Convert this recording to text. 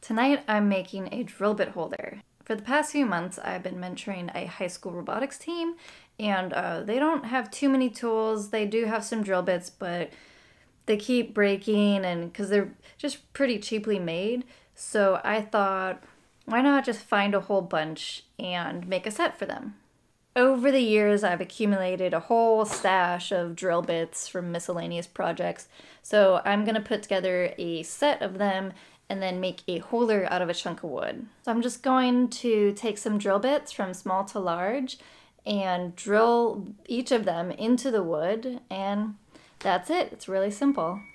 Tonight I'm making a drill bit holder. For the past few months I've been mentoring a high school robotics team, and they don't have too many tools. They do have some drill bits, but they keep breaking, and because they're just pretty cheaply made. So I thought, why not just find a whole bunch and make a set for them? Over the years, I've accumulated a whole stash of drill bits from miscellaneous projects, so I'm gonna put together a set of them and then make a holder out of a chunk of wood. So I'm just going to take some drill bits from small to large and drill each of them into the wood, and that's it. It's really simple.